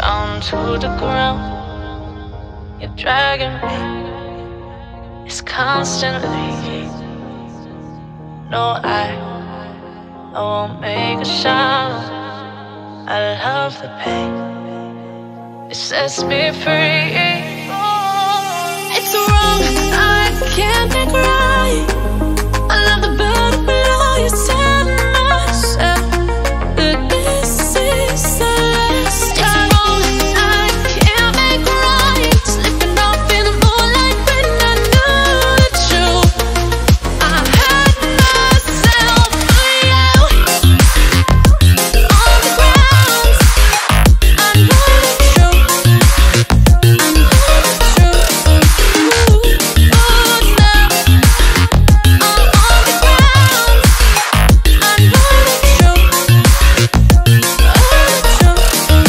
down to the ground. You're dragging me, it's constantly. No, I won't make a sound. I love the pain, it sets me free. It's wrong, I can't make right. I love the bird below you, tell myself that this is the last time. I can't make right, slipping off in the moonlight when I knew the truth. I hurt myself for you. On the ground, I know the truth. I know the truth. Oh, now I'm on the ground. I know the truth. Oh, the truth.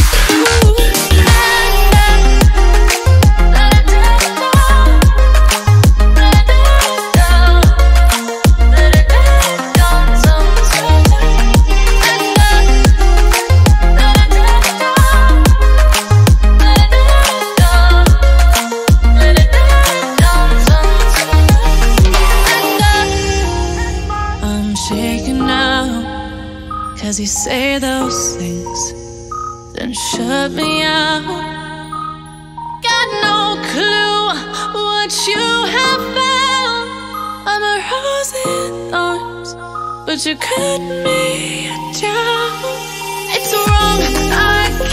I'm shaking now, 'cause you say those things, then shut me out. Got no clue what you have found. I'm a rose in thorns, but you cut me down. It's wrong, I